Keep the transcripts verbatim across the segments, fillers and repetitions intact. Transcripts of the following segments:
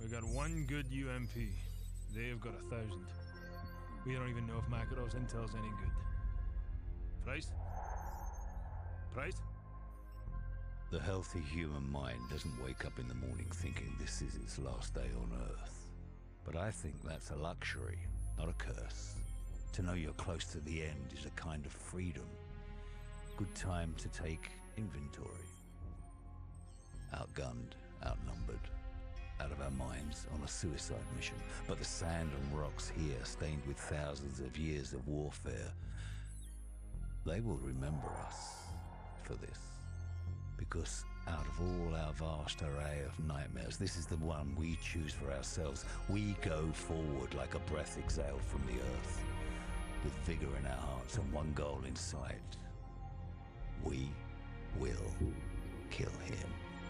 We got one good U M P. They've got a thousand. We don't even know if Makarov's intel's any good. Price? Price? The healthy human mind doesn't wake up in the morning thinking this is its last day on Earth. But I think that's a luxury, not a curse. To know you're close to the end is a kind of freedom. Good time to take inventory. Outgunned, outnumbered, out of our minds on a suicide mission. But the sand and rocks here, stained with thousands of years of warfare, they will remember us for this. Because out of all our vast array of nightmares, this is the one we choose for ourselves. We go forward like a breath exhaled from the earth, with vigor in our hearts and one goal in sight. We will kill him.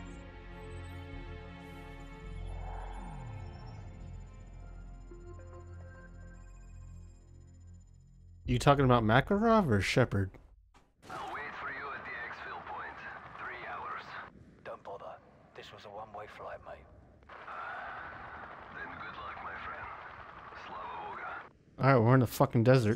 You talking about Makarov or Shepard? I'll wait for you at the exfil point. Three hours. Don't bother. This was a one-way flight, mate. Then good luck, my friend. Slava Boga. Alright, we're in the fucking desert.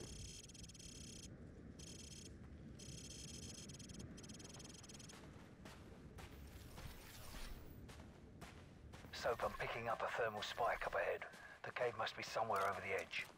Soap, I'm picking up a thermal spike up ahead. The cave must be somewhere over the edge.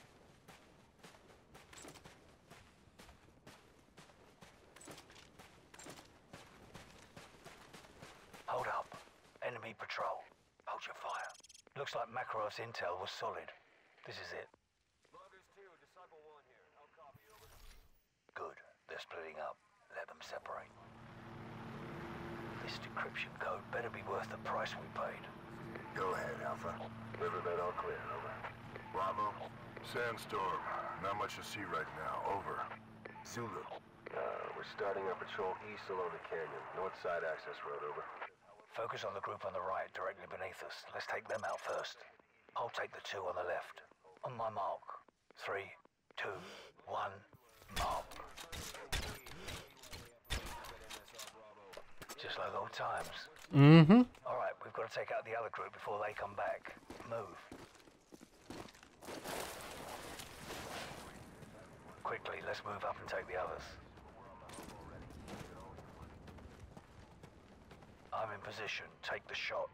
Hold up. Enemy patrol. Hold your fire. Looks like Makarov's intel was solid. This is it. Loggers two, Disciple one here. I'll copy, over. Good. They're splitting up. Let them separate. This decryption code better be worth the price we paid. Go ahead, Alpha. Riverbed all clear, over. Bravo. Sandstorm. Not much to see right now, over. Zulu. Uh, we're starting our patrol east along the canyon. North side access road, over. Focus on the group on the right, directly beneath us. Let's take them out first. I'll take the two on the left. On my mark. Three, two, one, mark. Just like old times. Mm-hmm. Alright, we've got to take out the other group before they come back. Move. Quickly, let's move up and take the others. I'm in position. Take the shot.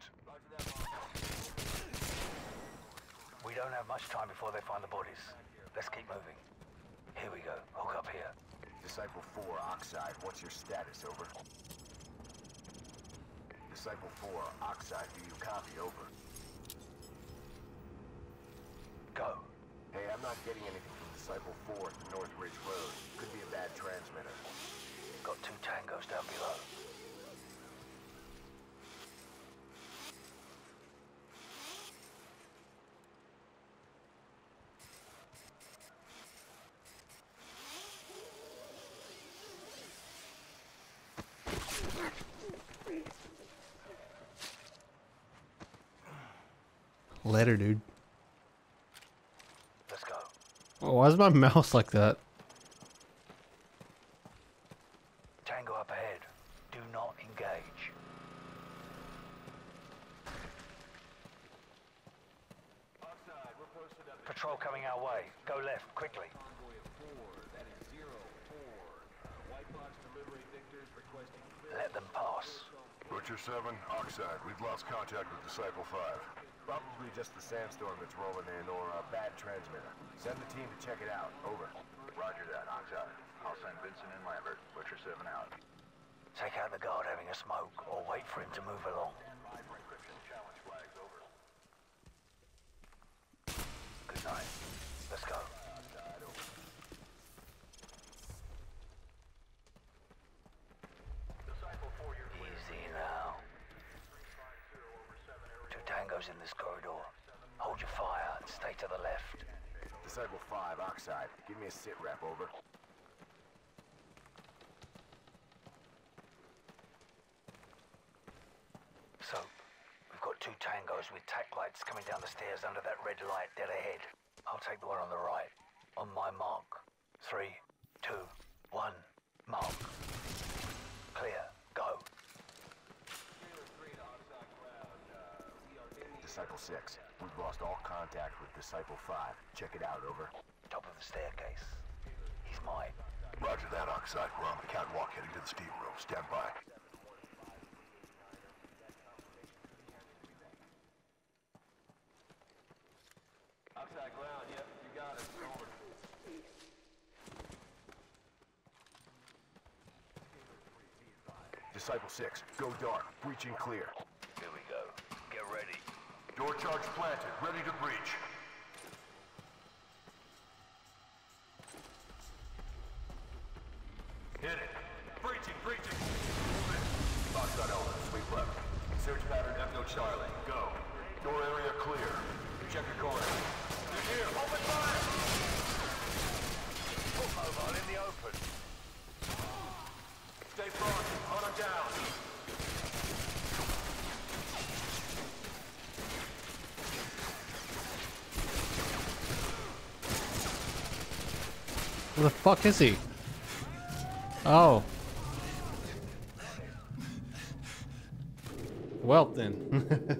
We don't have much time before they find the bodies. Let's keep moving. Here we go. Hook up here. Disciple four, Oxide. What's your status, over? Disciple four, Oxide. Do you copy, over? Go. Hey, I'm not getting anything from Disciple four at the North Ridge Road. Could be a bad transmitter. Got two tangos down below. Later, dude. Let's go. Oh, why is my mouse like that? Tango up ahead. Do not engage. Patrol coming our way. Go left, quickly. Let them pass. Butcher seven, Oxide. We've lost contact with Disciple five. Probably just the sandstorm that's rolling in or a bad transmitter. Send the team to check it out. Over. Roger that, Oxide. I'll send Vincent and Lambert. Butcher seven out. Take out the guard having a smoke, or wait for him to move along. Good night. Let's go. Easy now. Two tangos in this corridor. Hold your fire and stay to the left. Disciple five, Oxide. Give me a sit rep, over. So, we've got two tangos with tack lights coming down the stairs under that red light dead ahead. I'll take the one on the right. On my mark. Three, two, one, mark. Clear. Go. Disciple six. We've lost all contact with Disciple five. Check it out, over. Top of the staircase. He's mine. Roger that, Oxide. We're on the catwalk heading to the steam room. Stand by. Oxide ground, yep, you got it. Over. Disciple six, go dark. Breaching clear. Here we go. Get ready. Door charge planted. Ready to breach. Hit it. Breaching, breaching. Oxide element, sweep left. Search pattern F no Charlie. Go. Door area clear. Check the corner. They're here. Open fire! Put mobile in the open. Stay front. Hunt them down. Where the fuck is he? Oh. Well then.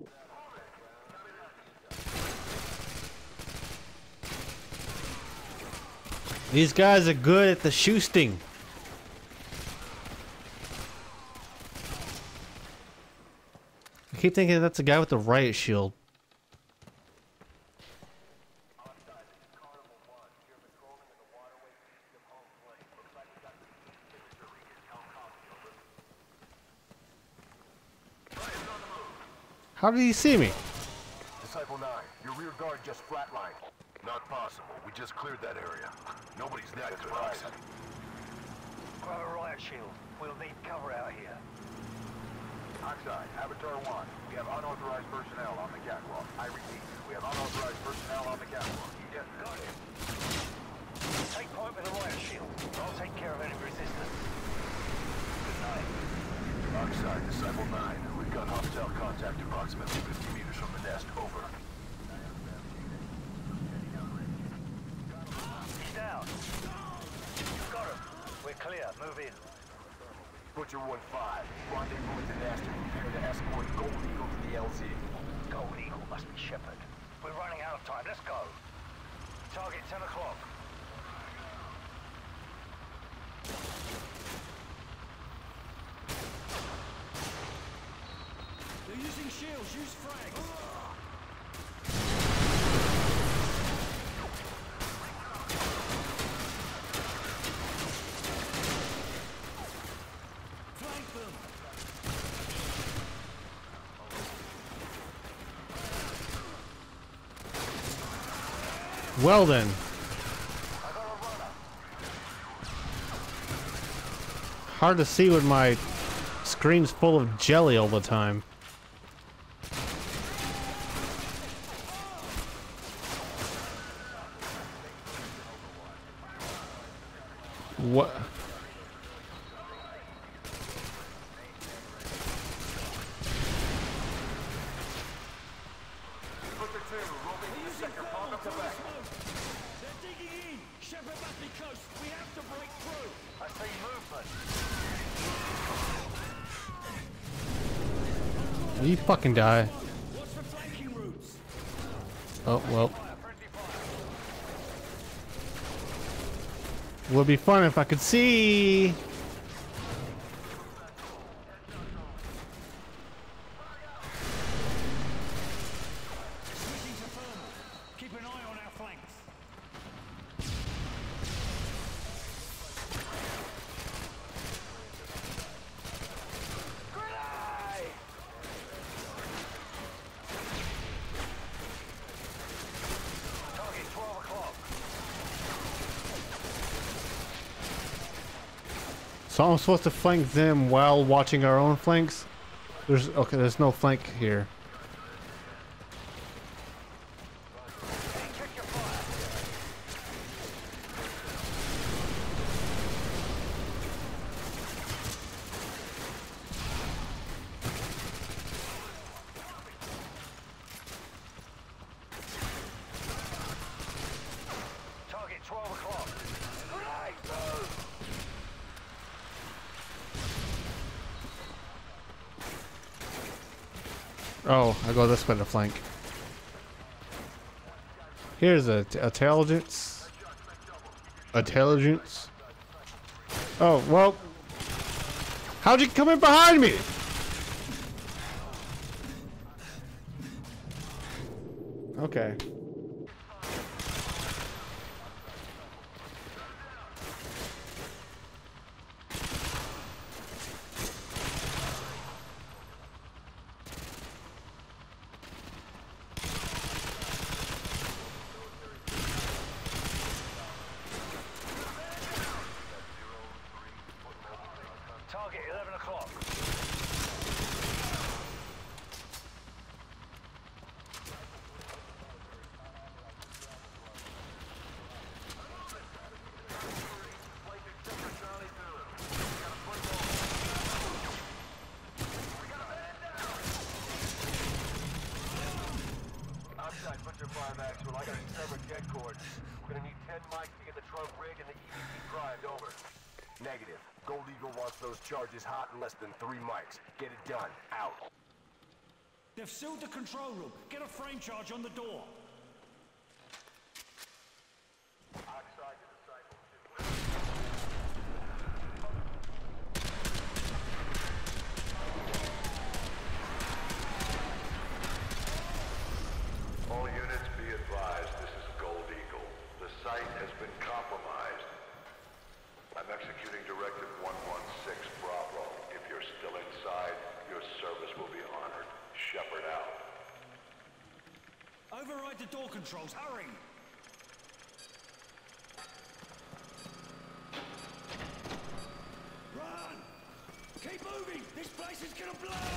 These guys are good at the shooting. I keep thinking that's the guy with the riot shield. How did he see me? Disciple nine, your rear guard just flatlined. Not possible. We just cleared that area. Nobody's that good. Oxide. Grab a riot shield. We'll need cover out here. Oxide, Avatar one. We have unauthorized personnel on the catwalk. I repeat, we have unauthorized personnel on the catwalk. Yes, got it. Take point with a riot shield. I'll take care of any resistance. Good night. Oxide, Disciple nine. We've got hostile contact approximately fifty meters from the nest. Over. He's down. Got him. We're clear. Move in. Butcher one five. Rendezvous with the nest and prepare to escort Gold Eagle to the L Z. Gold Eagle must be Shepard. We're running out of time. Let's go. Target ten o'clock. They're using shields. Use frags. Flank them. Well then. Hard to see when my screen's full of jelly all the time. What? Butcher two, roving to the sector. Palm up the back. They're digging in. Shepard must be close. We have to break through. I see movement. Will you fucking die? Watch for flanking routes. Oh, well. Fire, friendly fire. Would be fun if I could see. Switching to thermal. Keep an eye on our flanks. Grenade! Target twelve o'clock. So I'm supposed to flank them while watching our own flanks? There's okay, there's no flank here. Check your fire. Target twelve o'clock. Grenade, move! Oh, I go this way to flank. Here's a t- intelligence. Intelligence. Oh, well. How'd you come in behind me? Okay. Target eleven o'clock. Outside, put your fire max. Well, I got a severed jet cord. We're gonna need ten mics to get the trunk rigged and the E V P primed. Over. Negative. Gold Eagle wants those charges hot in less than three mics. Get it done. Out. They've sealed the control room. Get a frame charge on the door. Oxide to Disciple two. All units be advised, this is Gold Eagle. The site has been compromised. I'm executing Directive one one six Bravo. If you're still inside, your service will be honored. Shepard out. Override the door controls. Hurry! Run! Keep moving! This place is gonna blow!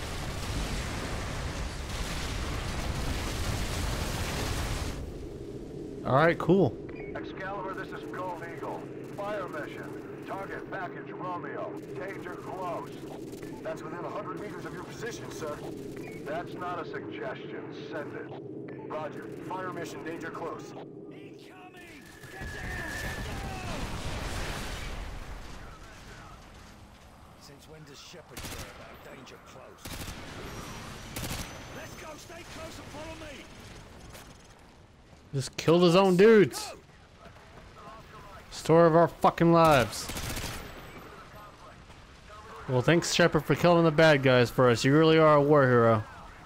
All right, cool. Excalibur, this is Gold Eagle. Fire mission. Target package Romeo. Danger close. That's within one hundred meters of your position, sir. That's not a suggestion. Send it. Roger. Fire mission. Danger close. Incoming! Get down! Get down! Since when does Shepard care about danger close? Let's go! Stay close and follow me! Just killed his own dudes. Story of our fucking lives. Well, thanks, Shepard, for killing the bad guys for us. You really are a war hero.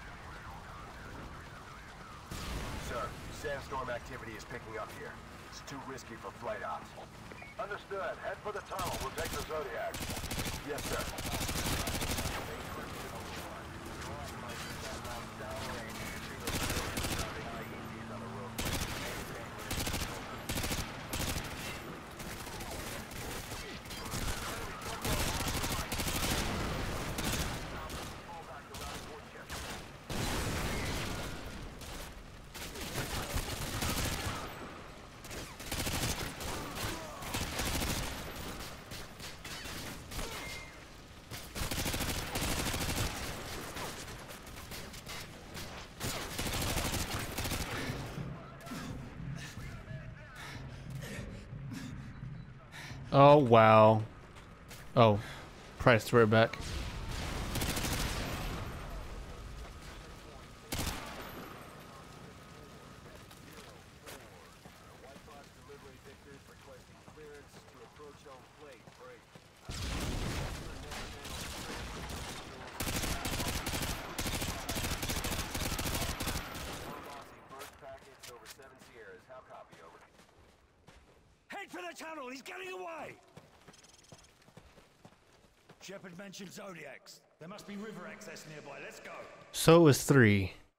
Sir, sandstorm activity is picking up here. It's too risky for flight ops. Understood. Head for the tunnel. We'll take the Zodiac. Yes, sir. Oh, wow. Oh, Price, we're back. Head for the tunnel! He's getting away! Shepard mentioned Zodiacs. There must be river access nearby. Let's go. So is three.